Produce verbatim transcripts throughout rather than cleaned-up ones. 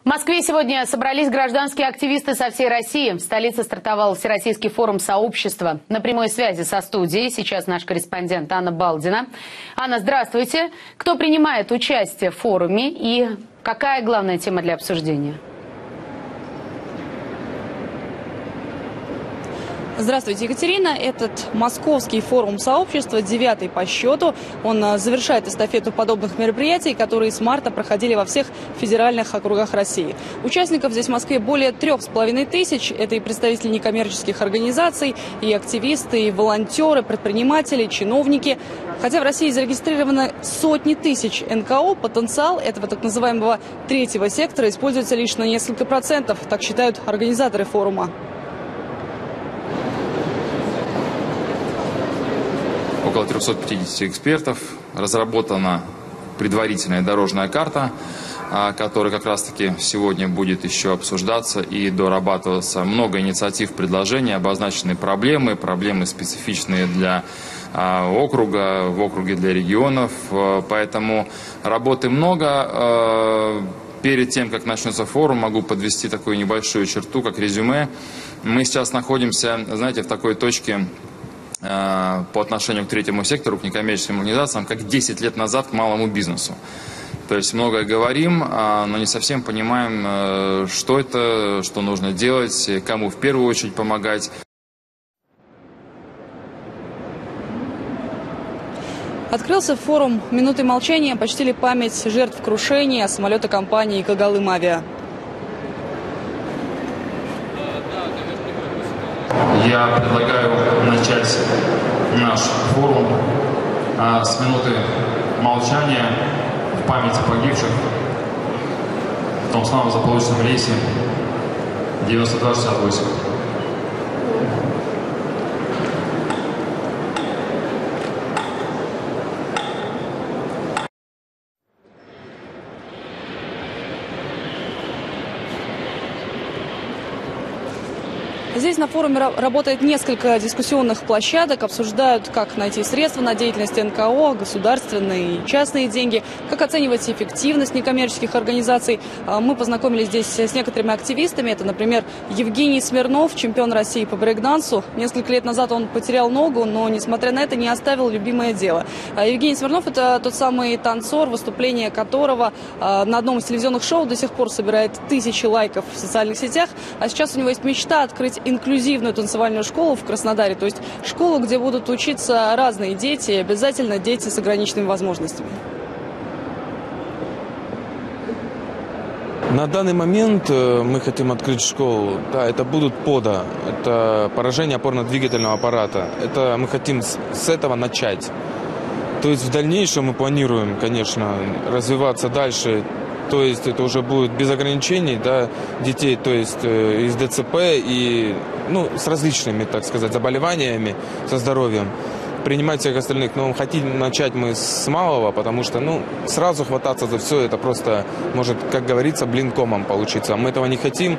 В Москве сегодня собрались гражданские активисты со всей России. В столице стартовал Всероссийский форум сообщества. На прямой связи со студией сейчас наш корреспондент Анна Балдина. Анна, здравствуйте. Кто принимает участие в форуме и какая главная тема для обсуждения? Здравствуйте, Екатерина. Этот московский форум сообщества, девятый по счету. Он завершает эстафету подобных мероприятий, которые с марта проходили во всех федеральных округах России. Участников здесь в Москве более трех с половиной тысяч. Это и представители некоммерческих организаций, и активисты, и волонтеры, предприниматели, чиновники. Хотя в России зарегистрировано сотни тысяч эн ка о, потенциал этого так называемого третьего сектора используется лишь на несколько процентов, так считают организаторы форума. Около трёхсот пятидесяти экспертов, разработана предварительная дорожная карта, которая как раз-таки сегодня будет еще обсуждаться и дорабатываться. Много инициатив, предложений, обозначены проблемы, проблемы специфичные для округа, в округе для регионов, поэтому работы много. Перед тем, как начнется форум, могу подвести такую небольшую черту, как резюме. Мы сейчас находимся, знаете, в такой точке по отношению к третьему сектору, к некоммерческим организациям, как десять лет назад к малому бизнесу. То есть многое говорим, но не совсем понимаем, что это, что нужно делать, кому в первую очередь помогать. Открылся форум «Минуты молчания», почтили память жертв крушения самолета компании «Когалым Авиа». Я предлагаю начать наш форум а, с минуты молчания в память погибших в том самом злополучном рейсе девяносто два шестьдесят восемь. Здесь на форуме работает несколько дискуссионных площадок, обсуждают, как найти средства на деятельность эн ка о, государственные и частные деньги, как оценивать эффективность некоммерческих организаций. Мы познакомились здесь с некоторыми активистами. Это, например, Евгений Смирнов, чемпион России по брейк-дансу. Несколько лет назад он потерял ногу, но, несмотря на это, не оставил любимое дело. Евгений Смирнов – это тот самый танцор, выступление которого на одном из телевизионных шоу до сих пор собирает тысячи лайков в социальных сетях. А сейчас у него есть мечта открыть инклюзивную танцевальную школу в Краснодаре, то есть школу, где будут учиться разные дети, и обязательно дети с ограниченными возможностями. На данный момент мы хотим открыть школу. Да, это будут пода, это поражение опорно-двигательного аппарата. Это мы хотим с, с этого начать. То есть в дальнейшем мы планируем, конечно, развиваться дальше. То есть это уже будет без ограничений, да, детей, то есть э, из дэ цэ пэ и, ну, с различными, так сказать, заболеваниями, со здоровьем, принимать всех остальных. Но хотим начать мы с малого, потому что, ну, сразу хвататься за все, это просто может, как говорится, блин комом получиться. Мы этого не хотим.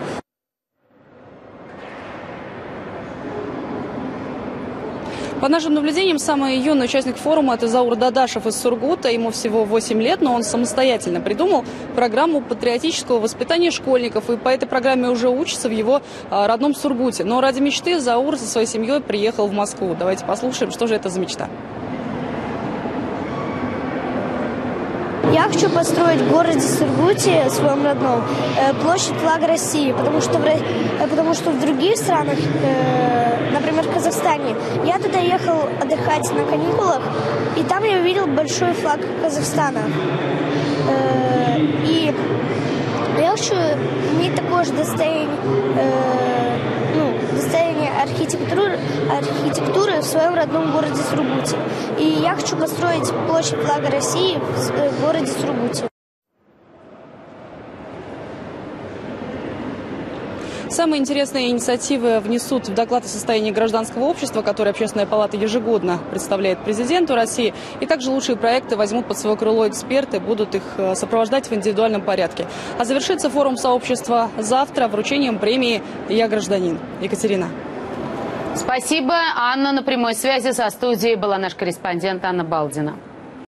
По нашим наблюдениям, самый юный участник форума – это Заур Дадашев из Сургута. Ему всего восемь лет, но он самостоятельно придумал программу патриотического воспитания школьников. И по этой программе уже учится в его а, родном Сургуте. Но ради мечты Заур со своей семьей приехал в Москву. Давайте послушаем, что же это за мечта. Я хочу построить в городе Сургуте, своем родном, площадь флага России, потому что в, потому что в других странах, например, в Казахстане, я туда ехал отдыхать на каникулах, и там я увидел большой флаг Казахстана. И я хочу иметь такое же достояние, ну, достояние архитектуры, архитектуры в своем родном городе Сургуте. И я хочу построить площадь флага России в городе Сургуте. Самые интересные инициативы внесут в доклад о состоянии гражданского общества, который Общественная палата ежегодно представляет президенту России. И также лучшие проекты возьмут под свое крыло эксперты, будут их сопровождать в индивидуальном порядке. А завершится форум сообщества завтра вручением премии «Я гражданин». Екатерина. Спасибо, Анна. На прямой связи со студией была наш корреспондент Анна Балдина.